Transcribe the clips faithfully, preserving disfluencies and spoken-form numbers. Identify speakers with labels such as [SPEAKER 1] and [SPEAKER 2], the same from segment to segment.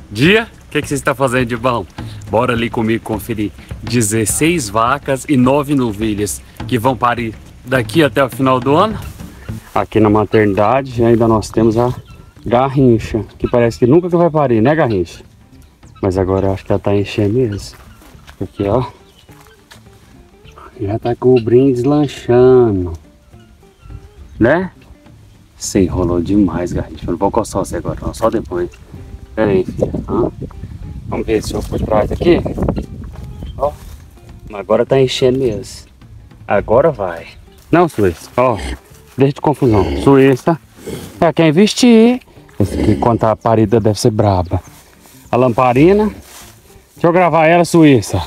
[SPEAKER 1] Dia? O que, que você está fazendo de bom? Bora ali comigo conferir dezesseis vacas e nove novilhas que vão parir daqui até o final do ano. Aqui na maternidade ainda nós temos a Garrincha, que parece que nunca que vai parir, né, Garrincha? Mas agora eu acho que ela tá enchendo mesmo. Porque, ó, já tá com o brinde deslanchando, né? Você enrolou demais, Garrincha. Eu não vou coçar você agora, não, só depois. Pera aí, filha. Ah, vamos ver se eu por trás aqui. Ó, agora tá enchendo mesmo. Agora vai. Não, Suíça. Ó, deixa de confusão. Suíça é quem investir. Esse aqui, quando a parida deve ser braba. A lamparina. Deixa eu gravar ela, Suíça.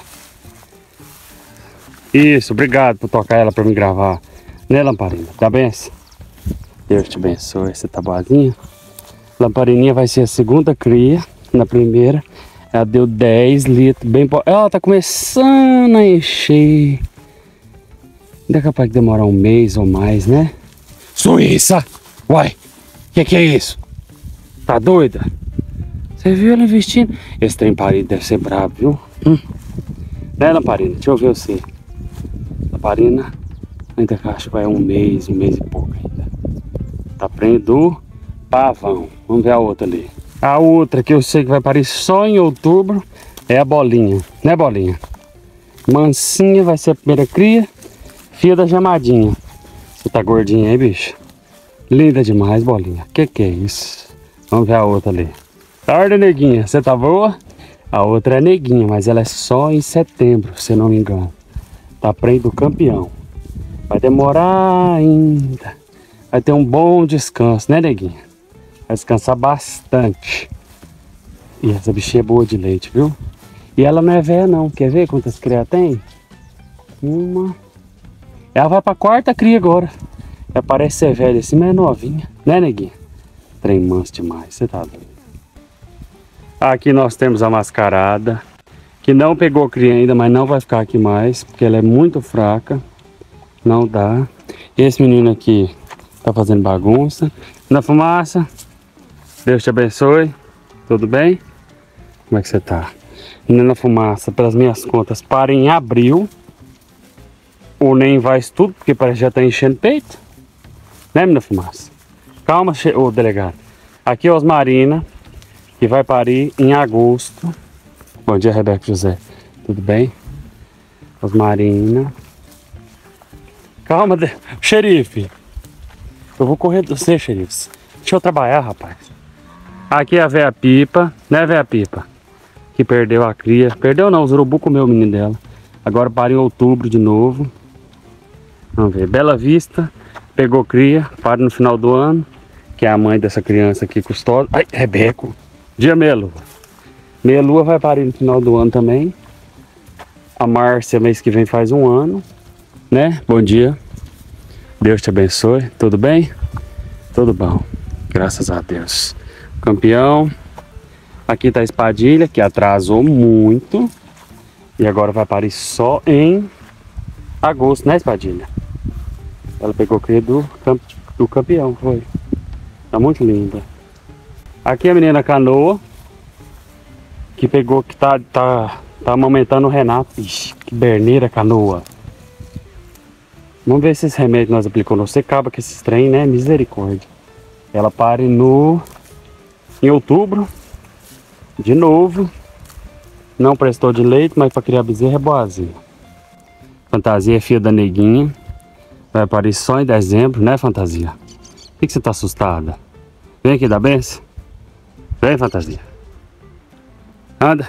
[SPEAKER 1] Isso, obrigado por tocar ela pra me gravar. Né, lamparina? Tá bem? Deus te abençoe. Você tá boazinha? Lamparininha vai ser a segunda cria. Na primeira, ela deu dez litros. Bem po... Ela tá começando a encher. Ainda é capaz de demorar um mês ou mais, né? Suíça! Uai! O que, que é isso? Tá doida? Você viu ela investindo? Esse trem parido deve ser brabo, viu? Hum. Né, Lamparina? Deixa eu ver você. Lamparina, ainda acho que vai um mês, um mês e pouco ainda. Tá prendendo pavão. Vamos ver a outra ali. A outra que eu sei que vai parir só em outubro é a Bolinha. Né, Bolinha? Mansinha vai ser a primeira cria. Filha da Gemadinha. Você tá gordinha aí, bicho? Linda demais, Bolinha. Que que é isso? Vamos ver a outra ali. Tarde, neguinha. Você tá boa? A outra é neguinha, mas ela é só em setembro, se não me engano. Tá prendo o campeão. Vai demorar ainda. Vai ter um bom descanso, né, neguinha? Vai descansar bastante. E essa bichinha é boa de leite, viu? E ela não é velha, não. Quer ver quantas crias tem? Uma... Ela vai pra quarta cria agora. Ela parece ser velha assim, mas é novinha. Né, neguinha? Trem manso demais, você tá doido. Aqui nós temos a mascarada, que não pegou cria ainda, mas não vai ficar aqui mais, porque ela é muito fraca. Não dá. Esse menino aqui tá fazendo bagunça. Na fumaça. Deus te abençoe. Tudo bem? Como é que você tá? Na fumaça, pelas minhas contas, para em abril. O nem vai isso tudo, porque parece que já tá enchendo peito. Né, menina fumaça? Calma, ô delegado. Aqui é Osmarina, que vai parir em agosto. Bom dia, Rebeca José. Tudo bem? Osmarina. Calma, de... xerife. Eu vou correr de você, xerife. Deixa eu trabalhar, rapaz. Aqui é a véia Pipa, né, véia Pipa? Que perdeu a cria. Perdeu não, os urubu comeu o menino dela. Agora para em outubro de novo. Vamos ver, Bela Vista, pegou cria, para no final do ano, que é a mãe dessa criança aqui, custosa. Ai, Rebeco, dia Melua. Melua vai parir no final do ano também. A Márcia, mês que vem, faz um ano, né? Bom dia, Deus te abençoe, tudo bem? Tudo bom, graças a Deus. Campeão, aqui tá a Espadilha, que atrasou muito, e agora vai parir só em agosto, né, Espadilha? Ela pegou cria do, camp do campeão, foi. Tá muito linda. Aqui a menina Canoa, que pegou, que tá, tá, tá amamentando o Renato. Ixi, que berneira, Canoa. Vamos ver se esse remédio nós aplicamos. Você acaba com esses trem, né? Misericórdia. Ela pare no... em outubro. De novo. Não prestou de leite, mas para criar bezerra é boazinha. Fantasia é filha da neguinha. Vai parir só em dezembro, né, Fantasia? Por que, que você tá assustada? Vem aqui, dá benção. Vem, Fantasia. Anda.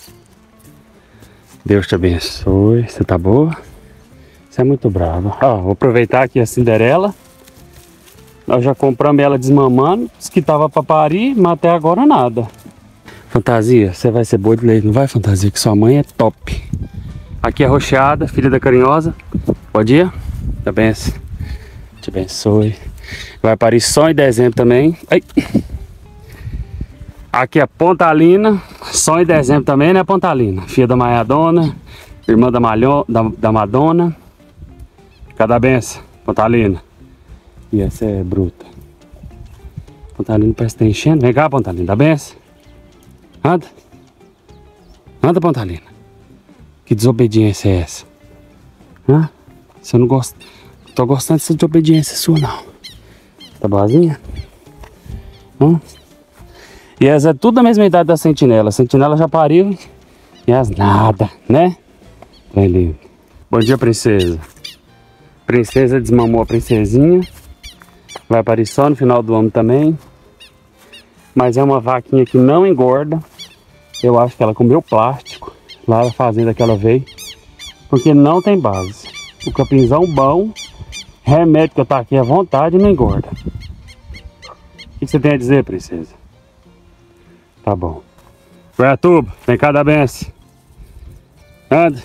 [SPEAKER 1] Deus te abençoe. Você tá boa? Você é muito brava. Ó, vou aproveitar aqui a Cinderela. Nós já compramos ela desmamando. Disse que tava pra parir, mas até agora nada. Fantasia, você vai ser boa de leite, não vai, Fantasia? Que sua mãe é top. Aqui é a Rocheada, filha da Carinhosa. Bom dia. Tá bem? Te abençoe. Vai parir só em dezembro também. Ai. Aqui é a Pontalina. Só em dezembro também, né, Pontalina? Filha da Maiadona. Irmã da, Malho, da, da Madonna. Cada benção, Pontalina. E essa é bruta. Pontalina parece que tá enchendo. Vem cá, Pontalina. Dá benção. Anda. Anda, Pontalina. Que desobediência é essa? Hã? Você não gosta? Não tô gostando dessa desobediência sua, não. Tá boazinha? Hã? E essa é tudo da mesma idade da sentinela. A sentinela já pariu e as nada, né? Bem lindo. Bom dia, princesa. Princesa desmamou a princesinha. Vai parir só no final do ano também. Mas é uma vaquinha que não engorda. Eu acho que ela comeu plástico lá na fazenda que ela veio. Porque não tem base. O capinzão bom. Remédio que eu tá aqui à vontade e não engorda. O que você tem a dizer, princesa? Tá bom. Goiatuba, vem cá dar benção. Anda.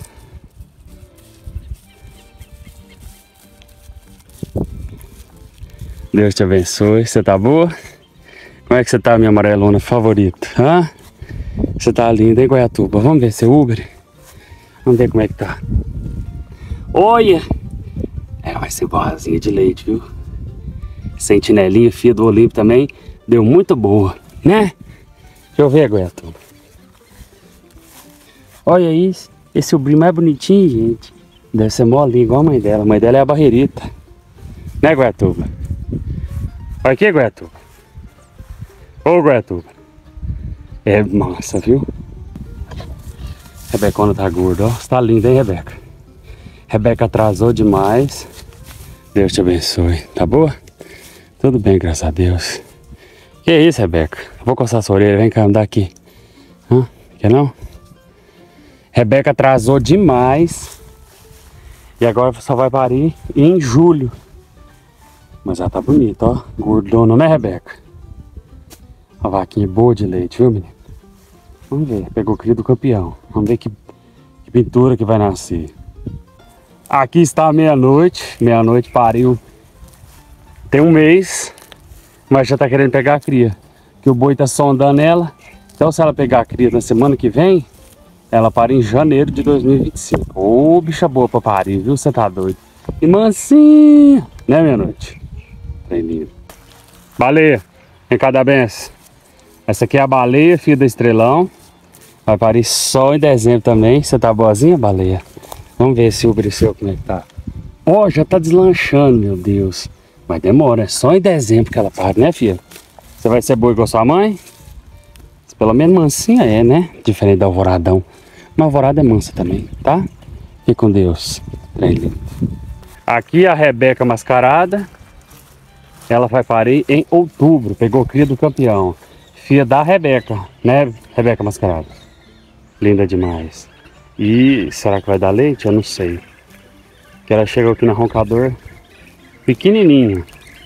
[SPEAKER 1] Deus te abençoe. Você tá boa? Como é que você tá, minha amarelona favorita? Hã? Você tá linda, hein, Goiatuba? Vamos ver seu Uber? Vamos ver como é que tá. Olha! É, vai ser boazinha de leite, viu? Sentinelinha, filha do Olímpio também. Deu muito boa, né? Deixa eu ver, Goiatuba. Olha isso. Esse sobrinho mais bonitinho, gente. Deve ser molinho, igual a mãe dela. A mãe dela é a barreirita. Né, Goiatuba? Olha aqui, Goiatuba. Ô, Goiatuba. É massa, viu? Rebecona tá gorda, ó. Você tá linda, hein, Rebeca? Rebeca atrasou demais. Deus te abençoe. Tá boa? Tudo bem, graças a Deus. Que isso, Rebeca? Vou coçar sua orelha. Vem cá, andar aqui. Hã? Quer não? Rebeca atrasou demais. E agora só vai parir em julho. Mas ela tá bonita, ó. Gordona, né, Rebeca? Uma vaquinha boa de leite, viu, menino? Vamos ver. Pegou o cria do campeão. Vamos ver que, que pintura que vai nascer. Aqui está a meia-noite. Meia-noite pariu. Tem um mês. Mas já tá querendo pegar a cria. Que o boi tá sondando ela. Então se ela pegar a cria na semana que vem, ela para em janeiro de dois mil e vinte e cinco. Ô, bicha boa pra parir, viu? Você tá doido. E mansinha. Né, meia-noite? Bem lindo. Baleia. Vem cá dar benção. Essa aqui é a baleia, filha do estrelão. Vai parir só em dezembro também. Você tá boazinha, baleia? Vamos ver se o seu como é que tá. Ó, oh, já tá deslanchando, meu Deus. Mas demora, é só em dezembro que ela para, né, filha? Você vai ser boa igual sua mãe? Pelo menos mansinha é, né? Diferente da alvoradão. Mas a alvorada é mansa também, tá? Fique com Deus. Bem lindo. Aqui a Rebeca mascarada. Ela vai parir em outubro. Pegou cria do campeão. Filha da Rebeca, né, Rebeca mascarada? Linda demais. E será que vai dar leite? Eu não sei. Que ela chegou aqui no roncador pequenininha.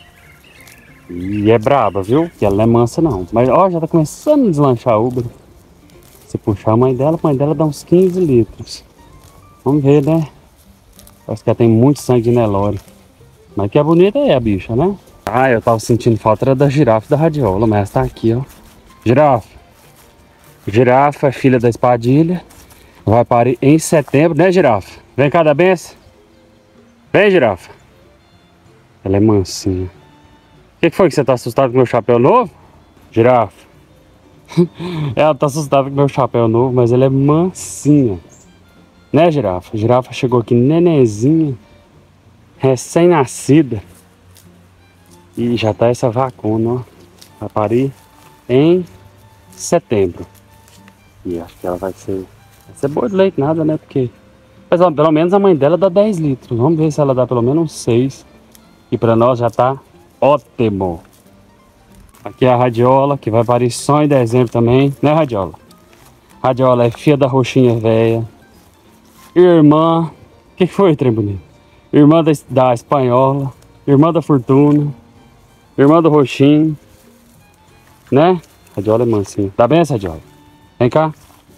[SPEAKER 1] E é braba, viu? Que ela não é mansa não. Mas ó, já tá começando a deslanchar a Uber. Se puxar a mãe dela, a mãe dela dá uns quinze litros. Vamos ver, né? Parece que ela tem muito sangue de Nelore. Mas que é bonita é a bicha, né? Ah, eu tava sentindo falta era da girafa da radiola, mas essa tá aqui, ó. Girafa. Girafa é filha da espadilha. Vai parir em setembro, né, girafa? Vem cá da benção. Vem, girafa. Ela é mansinha. O que, que foi que você tá assustado com meu chapéu novo? Girafa. Ela tá assustada com meu chapéu novo, mas ela é mansinha. Né, girafa? Girafa chegou aqui nenenzinha. Recém-nascida. E já tá essa vacuna, ó. Vai parir em setembro. E acho que ela vai ser... Vai ser boa de leite nada, né? Porque... Mas ó, pelo menos a mãe dela dá dez litros. Vamos ver se ela dá pelo menos uns seis. E pra nós já tá ótimo. Aqui é a radiola, que vai parir só em dezembro também. Né, radiola? Radiola é filha da roxinha velha. Irmã... O que foi, trem bonito? Irmã da, da espanhola. Irmã da fortuna. Irmã do roxinho. Né? Radiola é mansinha. Tá bem essa radiola? Vem cá.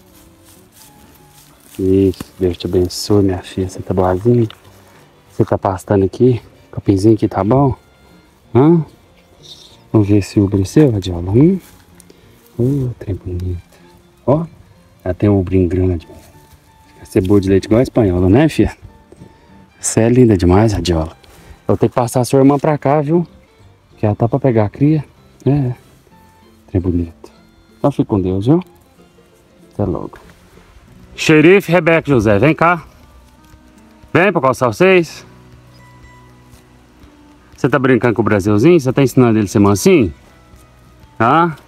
[SPEAKER 1] Isso. Deus te abençoe, minha filha. Você tá boazinha? Você tá pastando aqui? O capinzinho aqui tá bom? Hã? Vamos ver se o cresceu, radiola. Hum? Uh, trem bonito. Ó. Ela tem um ubrinho grande. Vai ser boa de leite igual a espanhola, né, filha? Você é linda demais, radiola. Eu vou ter que passar a sua irmã pra cá, viu? Que ela tá pra pegar a cria. É. Trem bonito. Então fica com Deus, viu? Até logo. Xerife Rebeca José, vem cá. Vem pra coçar vocês. Você tá brincando com o Brasilzinho? Você tá ensinando ele a ser mansinho? Ah?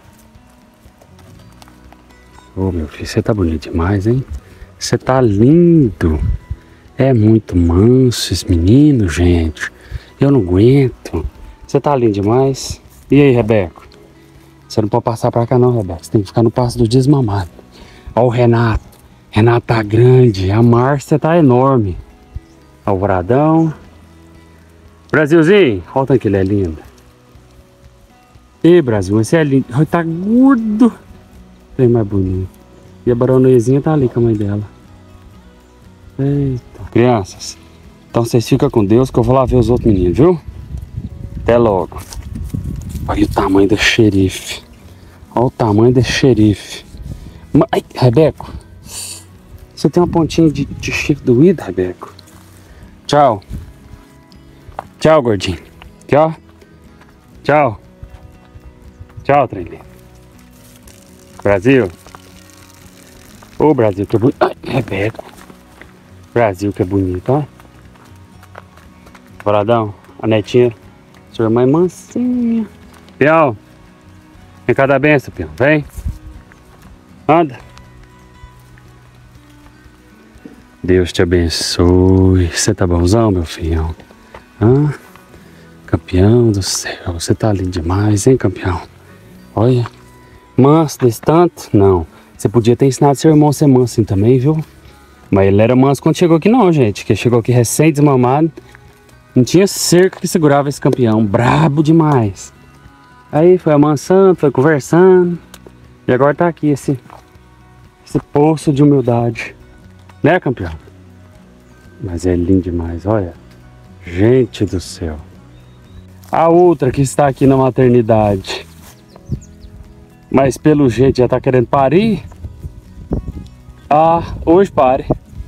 [SPEAKER 1] Ô, meu filho, você tá bonito demais, hein? Você tá lindo. É muito manso esse menino, gente. Eu não aguento. Você tá lindo demais. E aí, Rebeca? Você não pode passar pra cá não, Rebeca. Você tem que ficar no passo do desmamado. Ó o Renato. Renato tá grande. A Márcia tá enorme. Alvoradão. Brasilzinho. Olha o tanto que ele é lindo. Ih, Brasil, você é lindo. Ele tá gordo. Bem mais bonito. E a baronezinha tá ali com a mãe dela. Eita. Crianças, então vocês ficam com Deus que eu vou lá ver os outros meninos, viu? Até logo. Olha o tamanho do xerife. Olha o tamanho desse xerife. Ai, Rebeca. Você tem uma pontinha de, de chifre doído, Rebeca? Tchau. Tchau, gordinho. Aqui, ó. Tchau. Tchau, treinador. Brasil. Ô, Brasil, que bonito. Ai, Rebeca. Brasil, que é bonito, ó. Boradão, a netinha. Sua irmã é mansinha. Pião. Vem cá dar benção, Pião. Vem. Anda. Deus te abençoe. Você tá bonzão, meu filhão? Hã? Campeão do céu. Você tá lindo demais, hein, campeão? Olha. Manso desse tanto? Não. Você podia ter ensinado seu irmão a ser manso assim também, viu? Mas ele era manso quando chegou aqui não, gente. Que chegou aqui recém-desmamado. Não tinha cerca que segurava esse campeão. Brabo demais. Aí foi amansando, foi conversando. E agora tá aqui esse, esse poço de humildade. Né, campeão? Mas é lindo demais, olha. Gente do céu. A outra que está aqui na maternidade. Mas pelo jeito já tá querendo parir. Ah, hoje pare.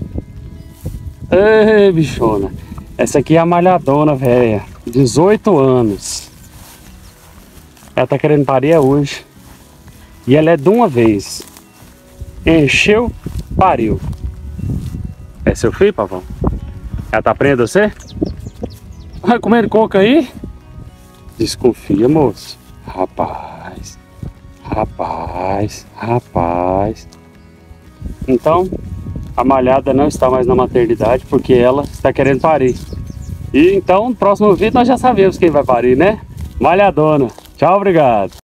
[SPEAKER 1] Ei, bichona. Essa aqui é a malhadona, velha. dezoito anos. Ela tá querendo parir é hoje. E ela é de uma vez. Encheu, pariu. É seu filho, pavão? Ela tá prendendo você? Vai comendo coca aí? Desconfia, moço. Rapaz. Rapaz. Rapaz. Então, a malhada não está mais na maternidade porque ela está querendo parir. E então, no próximo vídeo nós já sabemos quem vai parir, né? Malhadona. Tchau, obrigado.